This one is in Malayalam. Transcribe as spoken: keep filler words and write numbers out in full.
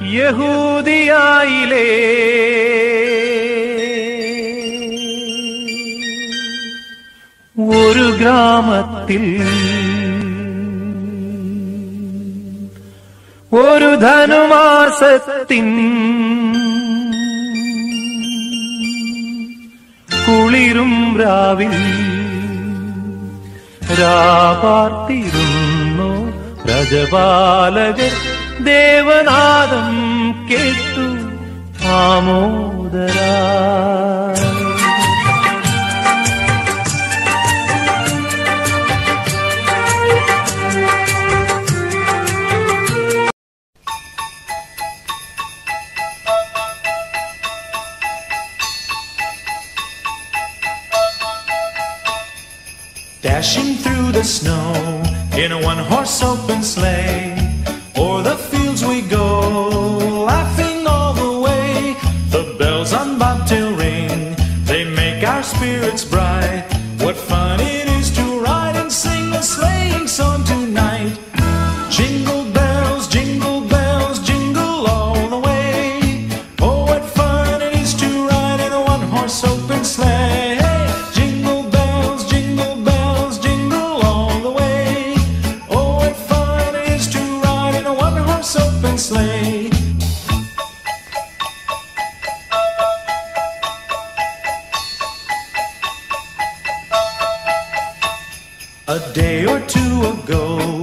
യഹൂദിയായിലെ ഒരു ഗ്രാമത്തിൽ ഒരു ധനുമാസത്തിൻ കുളിരും രാവിൽ രാപാർത്തിരുന്നു രജപാലകർ ദേവനാദം കേട്ടു ആമോദരാ. Dashing through the snow in a one-horse open sleigh, o'er the fields we go, laughing all the way. The bells on bobtail ring, they make our spirits bright. What fun it is to ride and sing a sleighing song tonight. Jingle bells, jingle bells, jingle all the way. Oh, what fun it is to ride in a one-horse open sleigh. Sleigh. A day or two ago,